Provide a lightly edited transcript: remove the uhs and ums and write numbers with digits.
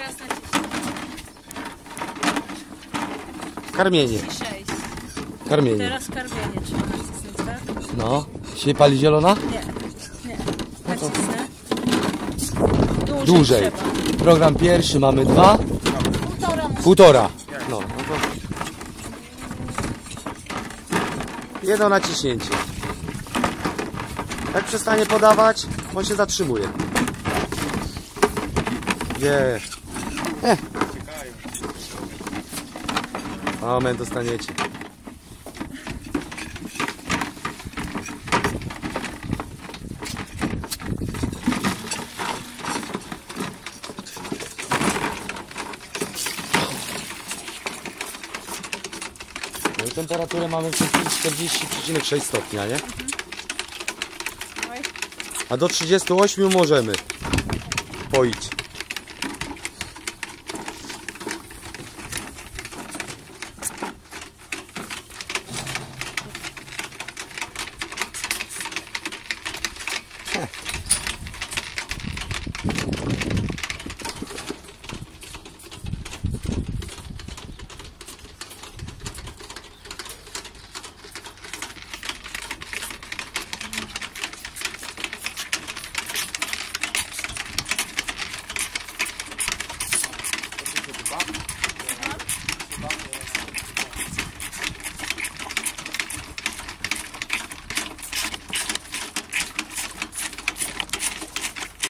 Teraz naciśnij. Karmienie. 6. Karmienie. Teraz karmienie trzeba nacisnąć, tak? No. Się pali zielona? Nie. Nie. Nacisnę. Dłużej. Trzeba. Program pierwszy mamy 2. Półtora. No. To... Jedno naciśnięcie. Jak przestanie podawać, on się zatrzymuje. Nie. Moment, dostaniecie. No i temperaturę mamy w tej chwili 40,6 stopnia, nie? A do 38 możemy poić.